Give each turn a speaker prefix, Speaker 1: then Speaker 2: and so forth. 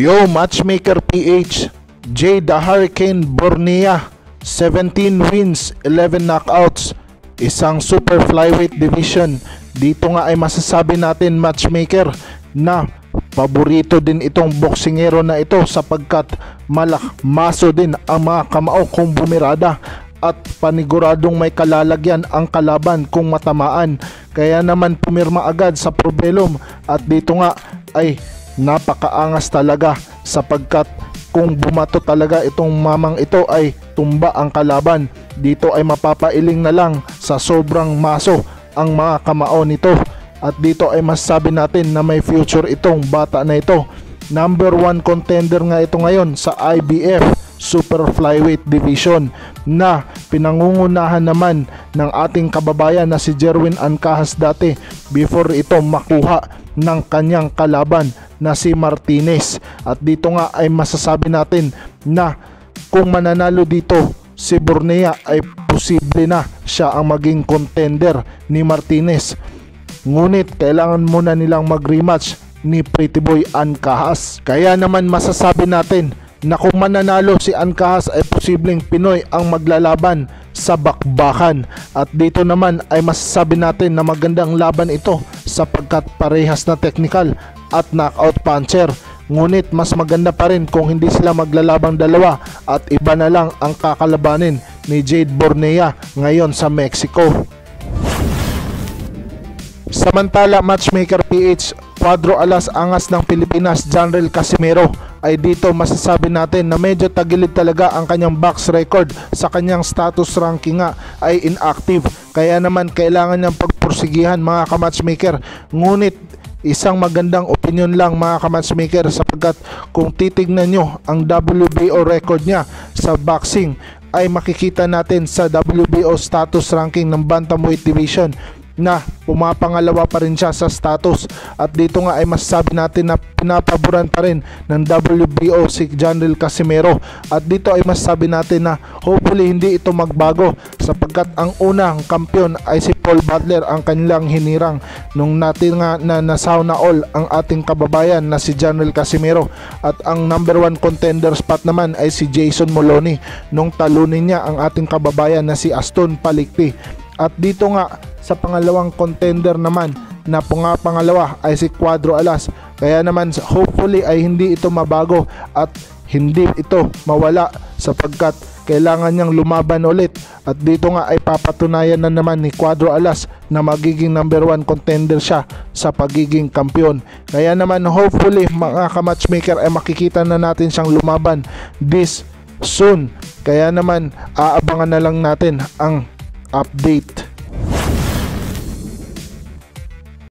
Speaker 1: Yo, Matchmaker PH, Jade the Hurricane Bornea, 17 wins, 11 knockouts, isang super flyweight division. Dito nga ay masasabi natin, Matchmaker, na paborito din itong boksingero na ito sapagkat maso din ang mga kamao kung bumirada at paniguradong may kalalagyan ang kalaban kung matamaan. Kaya naman pumirma agad sa Probellum at dito nga ay napakaangas talaga sapagkat kung bumato talaga itong mamang ito ay tumba ang kalaban. Dito ay mapapailing na lang sa sobrang maso ang mga kamao nito. At dito ay masasabi natin na may future itong bata na ito. Number 1 contender nga ito ngayon sa IBF Super Flyweight Division na pinangungunahan naman ng ating kababayan na si Jerwin Ancahas dati before ito makuha ng kanyang kalaban na si Martinez. At dito nga ay masasabi natin na kung mananalo dito si Bornea ay posible na siya ang maging contender ni Martinez. Ngunit kailangan muna nilang mag-rematch ni Pretty Boy Ancahas. Kaya naman masasabi natin na kung mananalo si Ancahas ay posibleng Pinoy ang maglalaban sa bakbakan. At dito naman ay masasabi natin na magandang laban ito sapagkat parehas na technical at knockout puncher. Ngunit mas maganda pa rin kung hindi sila maglalabang dalawa at iba na lang ang kakalabanin ni Jade Bornea ngayon sa Mexico. Samantala, Matchmaker PH, Cuadro Alas angas ng Pilipinas, Janrel Casimero, ay dito masasabi natin na medyo tagilid talaga ang kanyang box record sa kanyang status ranking nga ay inactive. Kaya naman kailangan niyang pagpursigihan mga ka-matchmaker. Ngunit isang magandang opinion lang mga ka-matchmaker sapagkat kung titignan nyo ang WBO record niya sa boxing ay makikita natin sa WBO status ranking ng Bantamweight Division na pumapangalawa pa rin siya sa status. At dito nga ay masasabi natin na pinapaboran pa rin ng WBO si Janrel Casimero. At dito ay masasabi natin na hopefully hindi ito magbago sapagkat ang unang kampiyon ay si Paul Butler ang kanilang hinirang nung natin nga na nasauna all ang ating kababayan na si Janrel Casimero. At ang number 1 contender spot naman ay si Jason Moloney nung talunin niya ang ating kababayan na si Aston Palicti. At dito nga sa pangalawang contender naman na pangalawa ay si Cuadro Alas. Kaya naman hopefully ay hindi ito mabago at hindi ito mawala sapagkat kailangan niyang lumaban ulit. At dito nga ay papatunayan na naman ni Cuadro Alas na magiging number 1 contender siya sa pagiging kampiyon. Kaya naman hopefully mga ka-matchmaker ay makikita na natin siyang lumaban this soon. Kaya naman aabangan na lang natin ang update.